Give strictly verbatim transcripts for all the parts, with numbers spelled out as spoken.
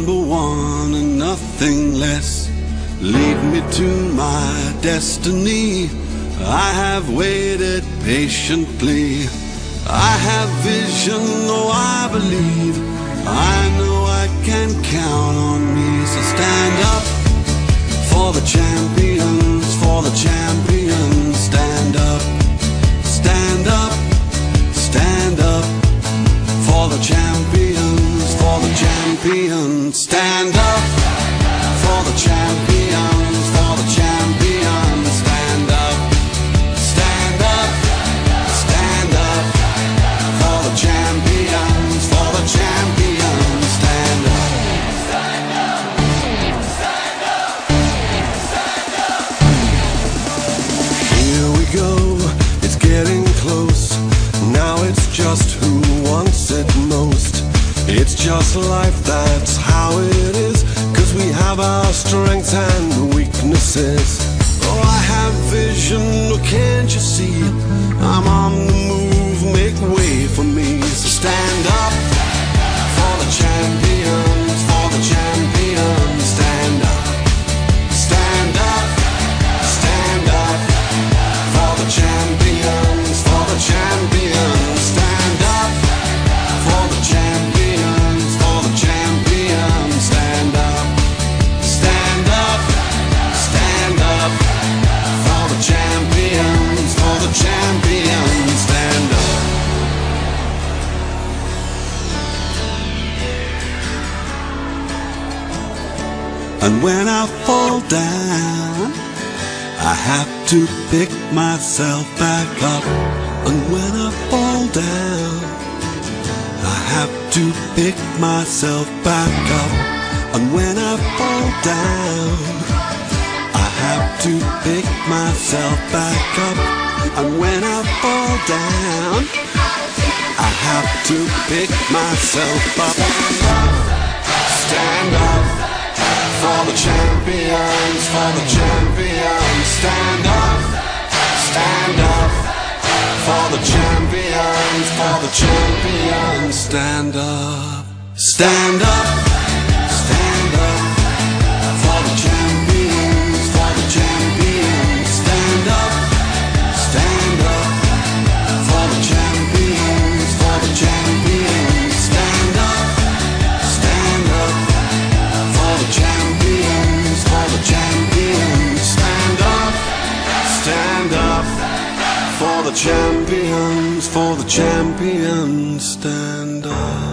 number one and nothing less. Lead me to my destiny. I have waited patiently. I have vision, oh I believe. I know I can count on me. So stand up for the champions, for the champions. Stand up, stand up, stand up for the champions, for the champions. Stand up for the champions, for the champions. Stand up, stand up, stand up for the champions, for the champions. Stand up, stand up, stand up, stand up. Here we go, it's getting close. Now it's just who wants it most. It's just life, that's how it is. Cause we have our strengths and weaknesses. Oh, I have vision, oh can't you see? I'm on the move, make way for me. So stand up for the champions, for the champions. Stand up, stand up, stand up for the champions, for the champions. Stand up for the champions, for the champions. Stand up, stand up, stand up for the champions, for the champions. Stand up. And when I fall down, I have to pick myself back up. And when I fall down, I have to pick myself back up. And when I fall down, I have to pick myself back up. And when I fall down, I have to pick myself up. Stand up for the champions, for the champions. Stand up, stand up for the champions, for the champions. Stand up, stand up, stand up for the champions, for the champions. Stand up, stand up for the champions, for the champions. Stand up, stand up for the champions, for the champions. Stand up, stand up for the champions, for the champions. Stand up.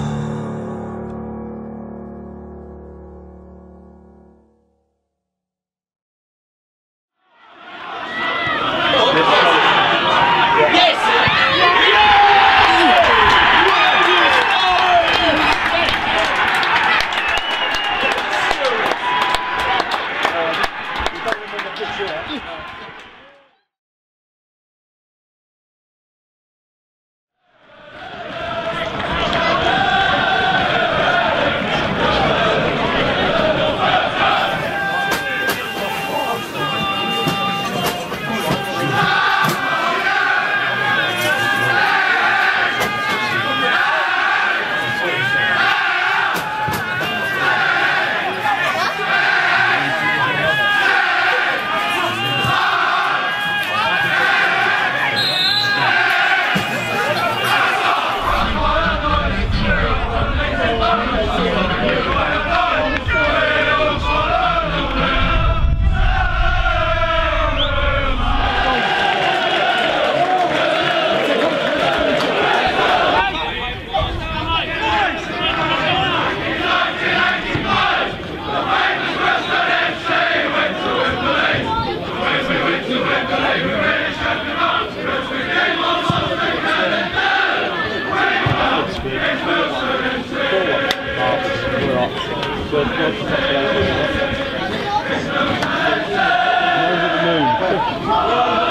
Over the moon.